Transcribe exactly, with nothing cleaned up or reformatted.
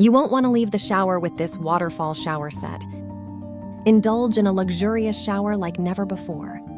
You won't want to leave the shower with this Waterfall shower set. Indulge in a luxurious shower like never before.